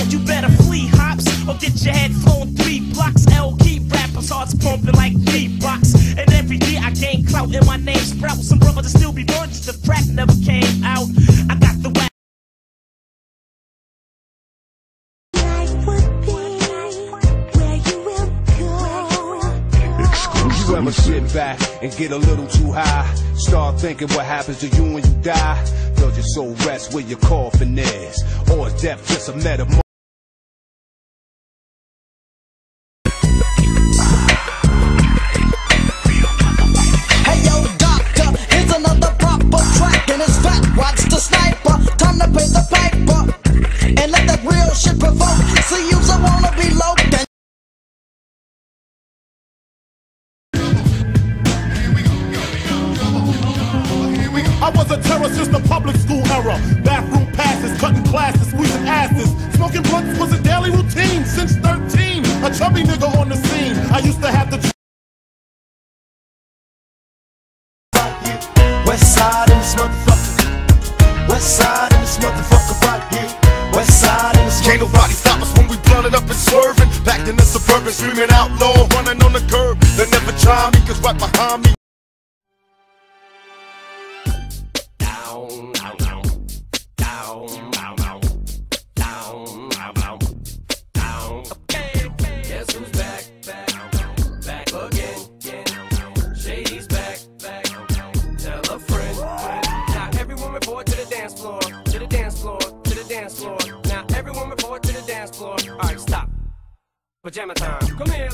you better flee hops or get your head flown 3 blocks. L keep rappers hearts pumping like beatbox. And every day I gain clout and my name sprout. Some brothers that still be virgins if crack never came out. I got the wax. You ever sit back and get a little too high? Start thinking what happens to you when you die? Does your soul rest where your coffin is? Or is death just a metamorphosis? Hey yo, doctor, here's another proper track, and it's fat. Watch the sniper, time to pay the piper, and let that real shit provoke. See, you's a wanna be low. I was a terror since the public school era. Bathroom passes, cutting classes, squeezing asses. Smoking blunts was a daily routine since 13. A chubby nigga on the scene. I used to have the West side in this motherfucker. West side in this motherfucker right here. West side in this motherfucker. Can't nobody stop us when we blunted up and swerving. Back in the suburban, screaming outlaw, running on the curb. They never try me, cause right behind me